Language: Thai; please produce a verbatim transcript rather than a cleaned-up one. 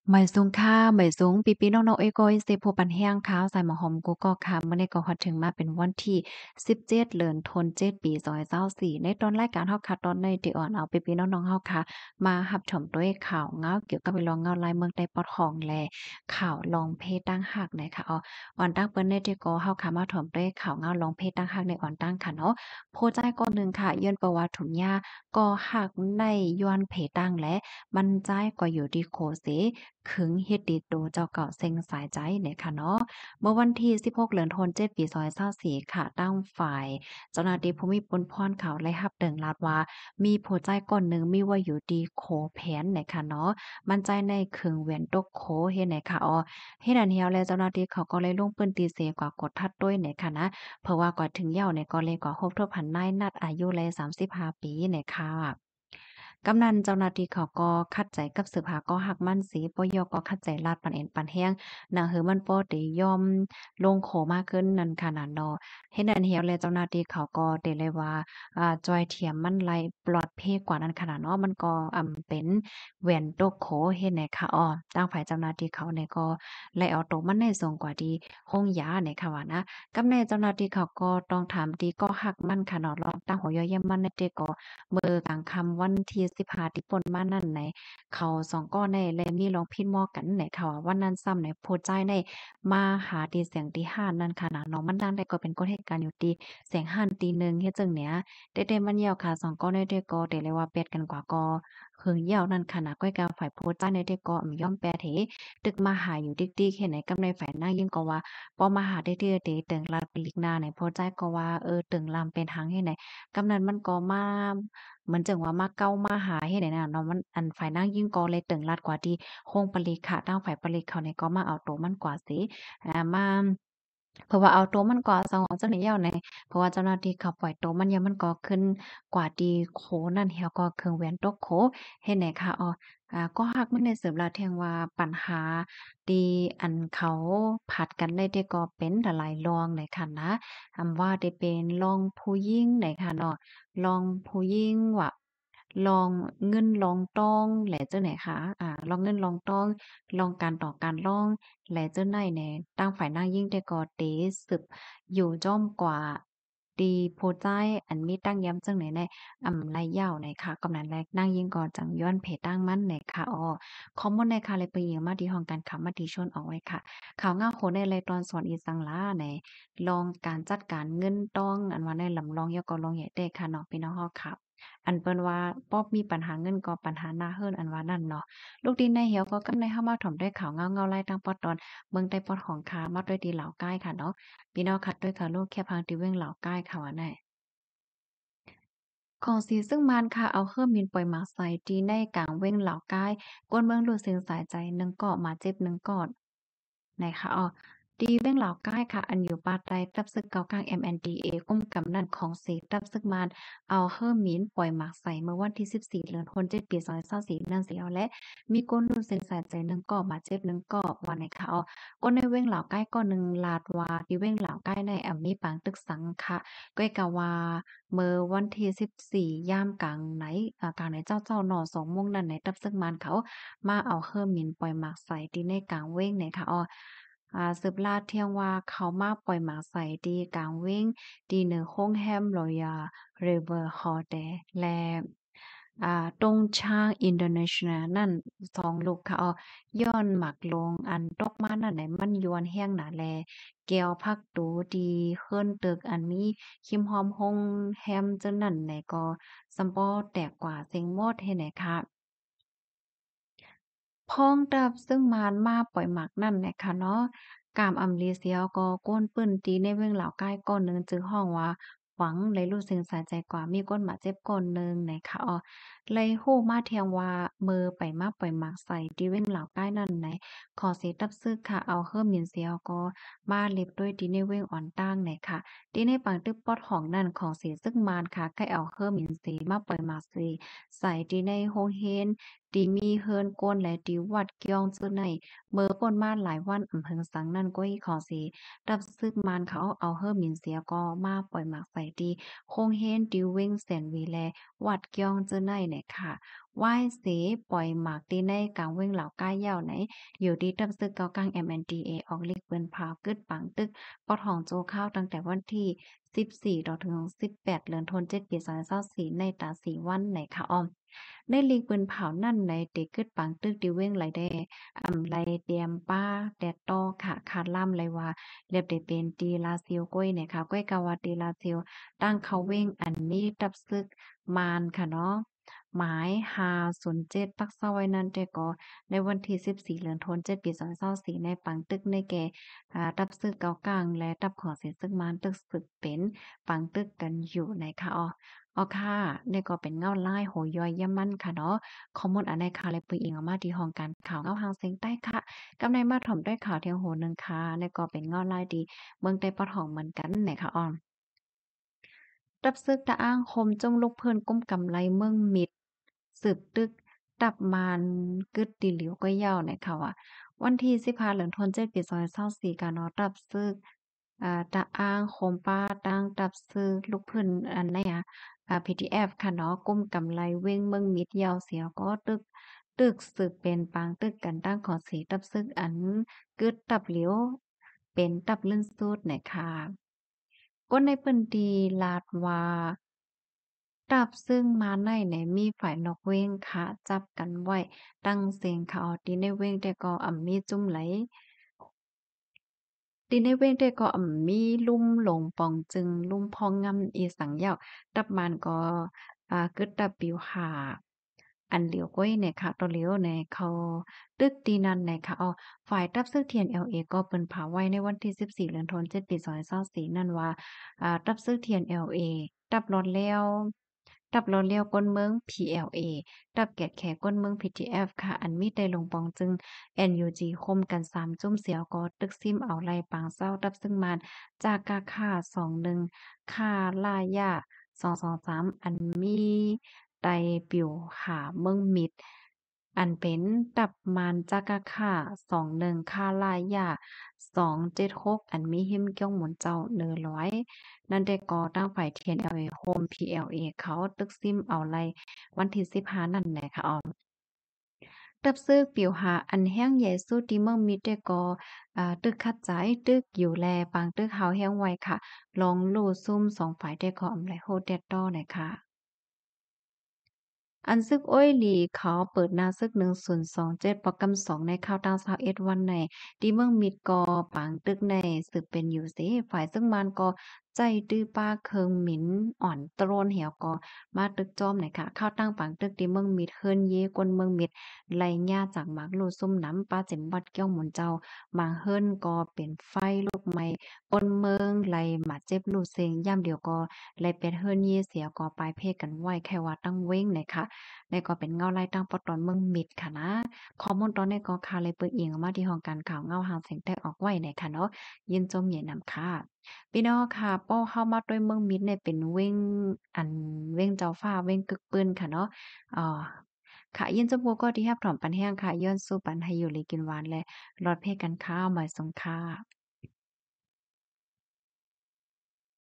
หมายสูงค่ะหมายสูงปีๆน้องๆเอ้ยก็สิผู้ปันแห้งขาวใส่หมอหอมกูก็ค่ะมื้อนี้ก็ฮอดถึงมาเป็นวันที่สิบเจ็ดเดือนธันวาคมปีสองพันยี่สิบสี่ในตอนรายการเฮาค่ะตอนในที่อ่อนเอาปีๆน้องๆเฮาค่ะมารับชมด้วยข่าวเงาเกี่ยวกับไปลองเงาลายเมืองใต้ปอดของแลข่าวลองเพศตั้งหักนะคะอ๋ออ่อนตั้งเปิ้นในที่ก็เฮาค่ะมาถมด้วยข่าวเงาลองเพศตั้งหักในอ่อนตั้งค่ะเนาะโพสต์ใจก่อนหนึ่งค่ะย้อนประวัติถุนยาก็หักในย้อนเพตั้งและมันใจก็อยู่ที่โคเส ขึงเฮ็ดดีโตเจ้าเก่าเซ็งสายใจเนี่ยค่ะเนาะเมื่อวันที่สิบหกเดือนธันวาคมปีสองพันยี่สิบสี่ค่ะตั้งฝ่ายเจ้าหน้าที่ภูมิพลพรเขาไล่รับเดิงลาดว่ามีผู้ใจก้อนหนึ่งมีว่าอยู่ดีโคแผนเนี่ยค่ะเนาะมั่นใจในขึงแหวนตกโคเฮ็ดเนี่ยค่ะอ๋อเฮ็ดอันเฮียวและเจ้าหน้าที่เขาก็เลยลงปืนตีเสกว่ากดทัดด้วยเนี่ยค่ะนะเพราะว่ากว่าถึงเหย้าเนี่ยก็เลยกว่าครบถ้วนพันนายนัดอายุเลยสามสิบห้าปีเนี่ยค่ะกำนันเจ้าหน้าที่เขาก็คัดใจกับสืบหาก็หักมั่นสีปยก็คัดใจลาดปันเอ็นปันแห้งหนังหือมันป้อได้ยอมลงโขมากขึ้นนั่นขนาดเนาะเฮ็ดอันเหียวและเจ้าหน้าที่เขาก็ได้เลยว่าอ่าจอยเทียมมันไลปลอดภัยกว่านั้นขนาดเนาะมันก็อำเป็นแหวนตกโขเฮ็ดไหนคะอ้อทางฝ่ายเจ้าหน้าที่เขาเนี่ยก็ไล่เอาตัวมันในส่งกว่าที่ห้องยาเนี่ยค่ะว่านะกำในเจ้าหน้าที่เขาก็ต้องถามดีก็หักมันค่ะเนาะลองตั้งหัวย่อเยี่ยมมันในเตก็ มื้อกลางค่ำวันที่สิบห้าที่ผ่านมานั้นไหนเขาสองก้อนในและมีร้องพิณม้อกันไหนค่ะว่าวันนั้นซ้ำไหนโพดใจในมาหาตีเสียงตีห้านนั่นค่ะนะเนาะมันดังได้ก็เป็นกฎเหตุการณ์อยู่ตีเสียงห้านตีหนึ่งเฮ็ดจั่งเนี้ยได้ๆมันเหี่ยวค่ะสองก้อนได้ได้ก็ได้เลยว่าเป็ดกันกว่าก็หึงเหี่ยวนั่นค่ะนะก้อยกาฝ่ายโพดใจในได้ก็อ่ำย่อมแปรเถตึกมาหาอยู่ติ๊กๆเฮ็ดไหนกำในฝ่ายนางยิ่งก็ว่าพอมาหาได้เทื่อเตเติงลาดปลีกหน้าไหนโพดใจก็ว่าเออตึงลำเป็นทางเฮ็ดไหนกำนั้นมันก็มา เหมือนจังว่ามาเก้ามาหาเฮ็ดให้น่ะเนาะมันอันฝ่ายนางยิ่งก็เลยตึงลัดกว่าที่โรงปลีกค่ะทางฝ่ายปลีกเขาเนี่ยก็มาเอาตัวมันกว่าสิอ่ามาเพราะว่าเอาตัวมันกว่าสองจังได้ยาวในเพราะว่าเจ้าหน้าที่เขาปล่อยตัวมันยามมันก็ขึ้นกว่าที่โคนั่นเหี่ยวก็เครื่องแหวนตกโคเฮ็ดไหนคะอ้ออ่าก็ฮักมันได้เสริมแล้วแทงว่าปัญหาที่อันเขาผัดกันได้แต่ก็เป็นหลายๆรองเลยค่ะนะอำว่าได้เป็นรองผู้หญิงไหนค่ะเนาะ ลองผู้หญิงว่าลองเงินลองต้องแหละเจ้าไหนคะอ่าลองเงินลองต้องลองการต่อการร้องแหละเจ้าไหนแหน่ตั้งฝ่ายนางยิ่งแต่ก็เตสืบอยู่จ้อมกว่าตีโพใจายอันมีตั้งย้ำจังไหนในอำไรยาวไหนคะกำนันแรกนางยิ่งก็จังย้อนเพตั้งมันไหนคะอ้อข้อมูลในค่ะเลยไปยิงมาที่ห้องการค้ามาที่ชนเอาไว้ค่ะข่าวเงาโหในเลยตอนสอนอีสังลาใน ลองการจัดการเงินต้องอันว่าในลำลองยกอลองใหญ่เด้ค่ะเนาะพี่น้องเฮาครับอันเปิ้นว่าป๊อบมีปัญหาเงินก็ปัญหาหน้าเฮิรนอันว่านั่นเนาะลูกดินในเหี่ยวก็กำในเฮามาถมด้วยข่าวเงาเงาไล่ตั้งปอดตอนเมืองใต้ปอดของขามาด้วยดีเหล่าใกล้ค่ะเนาะพี่น้องคัดด้วยค่ะลูกแค่พังที่เว้งเหล่าใกล้ค่ะว่าแน่ ของสีซึ่งมันค่ะเอาเครื่องบินปล่อยหมากใส่ตีในกลางเว้งเหล่ากายกวนเมืองรูดเสียงสายใจหนึ่งเกาะมาเจ็บหนึ่งกอดไหนคะอ๋อตีเว้งเหล่ากายค่ะอันอยู่ปาไตตับซึกเกากลาง เอ็ม เอ็น ดี เอ ก้มกำนันของเสตับซึกมานเอาเครื่องบินปล่อยหมากใส่เมื่อวันที่สิบสี่เดือนธันวาคมปีสองพันยี่สิบสี่นั่นสิเอาและมีก้นรูดเสียงสายใจหนึ่งเกาะมาเจ็บหนึ่งเกาะว่าไหนคะอ๋อก้นในเว้งเหล่ากายก็หนึ่งลาดว่าที่เว้งเหล่ากายในอ่ำมีปางตึกสังค่ะก้อยกะว่า เมื่อวันที่สิบสี่ยามกลางไหนอ่ากลางไหนเจ้าเจ้าหนอสองโมงนั้นไหนตับซึ่งมันเขามาเอาเครื่องบินปล่อยหมากใส่ที่ในกลางเว้งเนี่ยค่ะอ้ออ่าสืบลาดเที่ยงว่าเขามาปล่อยหมากใส่ที่กลางเว้งที่เหนือโค้งแฮมรอยัลริเวอร์ฮอลเดและอ่าตรงช้างอินโดนีเซียนั่นสองลูกค่ะอ้อย้อนหมักลงอันตกมานั่นไหนมันยวนแห้งหนาแลแก้วพักตูดีเฮิรนตึกอันมี คิมฮอมฮงแฮมจั่งนั้นแหนก็ซัมปอแตกกว่าเซ็งหมดเฮ็ดไหนคะพ้องกับซึ่งมานมาปล่อยหมากนั่นแหละค่ะเนาะกามอำลีเสียวก็ก้นปื้นตีในเวียงเหล่าก้ายก้อนหนึ่งจึงห้องว่าหวังเลยรู้สึกสาใจกว่ามีก้นหมาเจ็บก้อนหนึ่งไหนคะอ้อเลยฮู้มาเทียงว่ามือไปมาปล่อยหมากใส่ที่เวียงเหล่าก้ายนั่นไหนขอสิตับซึกค่ะเอาเฮิ่มหยินเสียวก็มาเล็บด้วยตีในเวียงอ่อนตั้งไหนค่ะตีในปังตึกปอดห้องนั่นของเสียซึ่งมานค่ะใกล้เอาเฮิ่มหยินสีมาปล่อยหมากสิใส่ตีในโฮงเฮน ตีมีเฮิรนกวนและตีวัดเกียงจื้อในเมื่อป่นมาหลายวันอำเพิงสังนั่นก็อีขอสิรับซึกมานเขาเอาเฮิรมินเสียก็มาปล่อยหมากใส่ตีโคงเฮนติวเวงแสนวีแลวัดเกียงจื้อในเนี่ยค่ะว่ายเสปล่อยหมากตีในกลางเว้งเหล่าก้ายยาวไหนอยู่ดีตับซึกเกากลาง เอ็ม เอ็น ดี เอ ออกลิกเปิ้นพาวกึดปังตึกปอทองโจข้าวตั้งแต่วันที่สิบสี่ต่อถึงสิบแปดเดือนธันวาคมเจ็ดปีสองพันยี่สิบสี่ในตาสีวันในค่ะอ้อมในลีกปืนเผานั่นในเด็กกึดปังตึกดิเว้งไหลได้อำไลเตรียมป้าแดดตอค่ะคาดล่ำไหลว่าเรียบได้เป็นตีลาซิลก้อยเนี่ยค่ะก้อยกาวาตีลาซิลตั้งเขาเว้งอันนี้ตับซึกมานค่ะเนาะหมายห้า ศูนย์ เจ็ดปักเซาไว้นั่นแต่ก็ในวันที่สิบสี่เดือนธันวาคมเจ็ดปีสองพันยี่สิบสี่ในปังตึกในแก่อ่าตับซึกเกากลางและตับของเสียซึกมานตึกซึกเป็นปังตึกกันอยู่ในค่ะอ๋อ อ๋อค่ะนี่ก็เป็นเงาลายโหย่อยย่ำมั่นค่ะเนาะข้อมูลอันใดค่ะเลยปุยอิงออกมาที่ห้องการข่าวเงาหางเสียงใต้ค่ะกำในมาถ่อมด้วยข่าวเที่ยงโหนึงค่ะนี่ก็เป็นเงาลายดีเมืองใต้ปะทองเหมือนกันไหนค่ะอ้อม รับซึกตะอ้างคมจงลุกเพิ่นก้มกำไรเมืองมิดสืบตึกตับมานกึดตีเหลียวก็ยาวในค่ะว่าวันที่สิบห้าเหลือนธันวาคมเจ็ดปีสองพันยี่สิบสี่กาเนาะรับซึกอ่าตะอ้างโคมป้าตั้งตับซึกลูกเพิ่นอันไหนอะอ่า พี ที เอฟ ค่ะเนาะก้มกำไรเว้งเมืองมิดยาวเสียก็ตึกตึกสืบเป็นปางตึกกันตั้งของสีตับซึกอันกึดตับเหลียวเป็นตับลื่นสุดในค่ะก้นในเปิ้นดีลาดว่า ตับซึ่งมาในเนี่ยมีฝ่ายนอกเว้งค่ะจับกันไว้ตั้งเสียงเขาตีในเว้งแต่ก็อ่ำมีจุ่มไหลตีในเว้งแต่ก็อ่ำมีลุ่มหลงปองจึงลุ่มพองงำอีสังเหย้าตับมันก็อ่ากึดตับปิวหาอันเหลียวก้อยเนี่ยค่ะตัวเหลียวเนี่ยเขาตึกตีนันเนี่ยค่ะอ๋อฝ่ายตับซึก ที เอ็น แอล เอ ก็เปิ้นเผาไว้ในวันที่สิบสี่เดือนธันวาคมเจ็ดปีสองพันยี่สิบสี่นั่นว่าอ่าตับซึก ที เอ็น แอล เอ ตับร้อนแล้วตับร้อนแล้วก้นเมือง พี แอล เอ ตับแกดแขก้นเมือง พี ที เอฟ ค่ะอันมีได้ลงปองจึง เอ็น ยู จี คมกันสามจุ่มเสียวก็ตึกซิมเอาไล่ปางเศร้าตับซึ่งมานจากกาค่าสองหนึ่งค่าล่ายาสองสองสามอันมีไตปิวหาเมืองมิดอันเป็นตับมานจากกาค่าสองหนึ่งค่าล่ายาสองเจ็ดหกอันมีหิมเกี้ยวหมุนเจ้าเนือร้อยนั่นได้ก่อตั้งฝ่าย ที เอ็น แอล เอ Home พี แอล เอ เขาตึกซิมเอาไล่วันที่สิบห้านั่นแหละค่ะออม ตับซึกปิวหาอันแห้งใหญ่สู้ที่เมืองมิตรได้ก็อ่าตึกคัดใจตึกอยู่แลปางตึกเฮาแห้งไว้ค่ะลองลู่ซุ่มสองฝ่ายได้ก็อำไลโฮเด็ดต้อหน่อยค่ะ อันซึกโอ้อยหลีเขาเปิดหน้าซึกหนึ่งศูนย์สองเจ็ดปกำสองในข่าวตางเศร้าเอ็ดวันในที่เมืองมิดกอปางตึกในซึกเป็นอยู่สิฝ่ายซึ่งมันก็ใจตื้อป้าเคิงหมินอ่อนตรนเหี่ยวก็มาตึกจอมหน่อยค่ะข้าวตั้งปางตึกที่เมืองมิดเฮิรนเยกวนเมืองมิดไล่ญาจากหมากลูซุ่มน้ำป้าเจ็มวัดเกี้ยวหมุนเจ้าหมางเฮิรนก็เป็นไฟลูกไม้กนเมืองไล่หมาเจ็บลูเซงย่ำเดียวก็ไล่เป็ดเฮิรนเยเสียก็ปลายเพศกันไว้แค่ว่าตั้งเว้งหน่อยค่ะ นี่ก็เป็นเงาไล่ตั้งปอตอนเมืองมิดค่ะนะข้อมูลตอนนี้ก็คาเลยเปิดเอียงออกมาที่ห้องการข่าวเงาหางเสียงแตกออกไว้ในค่ะเนาะยินจมเหยียนำค่ะพี่น้องค่ะป้อเข้ามาด้วยเมืองมิดเนี่ยเป็นเว้งอันเว้งเจ้าฟ้าเว้งกึกปืนค่ะเนาะอ่อค่ะยินจมบัวก็ที่แฮบถอมปันแห้งค่ะย้อนสู้ปันให้อยู่เลยกินหวานและรอดเพศกันข้าวหมายสงค่ะ